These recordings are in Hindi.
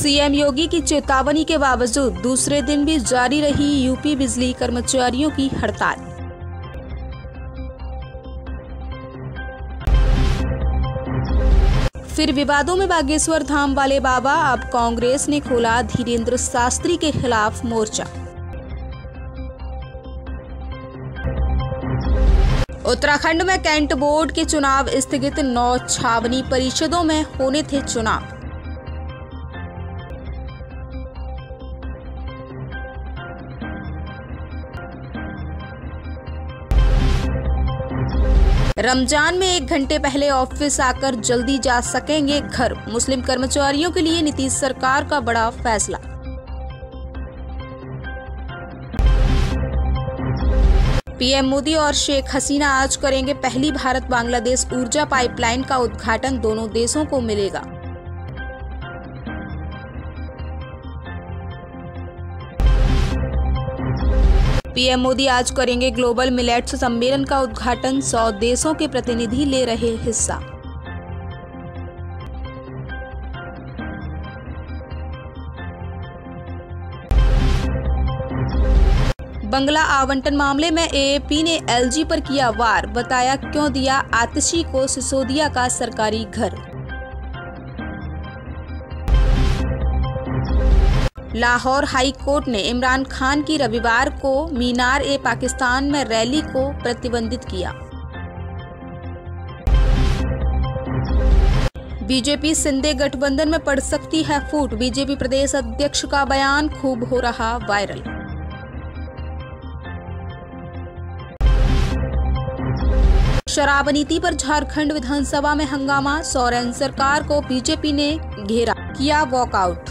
सीएम योगी की चेतावनी के बावजूद दूसरे दिन भी जारी रही यूपी बिजली कर्मचारियों की हड़ताल। फिर विवादों में बागेश्वर धाम वाले बाबा, अब कांग्रेस ने खोला धीरेन्द्र शास्त्री के खिलाफ मोर्चा। उत्तराखंड में कैंट बोर्ड के चुनाव स्थगित, 9 छावनी परिषदों में होने थे चुनाव। रमजान में 1 घंटे पहले ऑफिस आकर जल्दी जा सकेंगे घर, मुस्लिम कर्मचारियों के लिए नीतीश सरकार का बड़ा फैसला। पीएम मोदी और शेख हसीना आज करेंगे पहली भारत बांग्लादेश ऊर्जा पाइपलाइन का उद्घाटन, दोनों देशों को मिलेगा। पीएम मोदी आज करेंगे ग्लोबल मिलेट्स सम्मेलन का उद्घाटन, 100 देशों के प्रतिनिधि ले रहे हिस्सा। बंगला आवंटन मामले में एएपी ने एलजी पर किया वार, बताया क्यों दिया आतिशी को सिसोदिया का सरकारी घर। लाहौर हाई कोर्ट ने इमरान खान की रविवार को मीनार-ए-पाकिस्तान में रैली को प्रतिबंधित किया। बीजेपी शिंदे गठबंधन में पड़ सकती है फूट, बीजेपी प्रदेश अध्यक्ष का बयान खूब हो रहा वायरल। शराब नीति पर झारखंड विधानसभा में हंगामा, सोरेन सरकार को बीजेपी ने घेरा, किया वॉकआउट।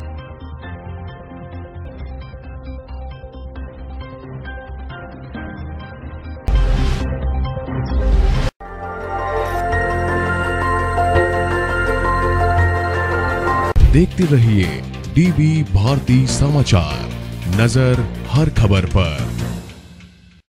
देखते रहिए डीवी भारती समाचार, नजर हर खबर पर।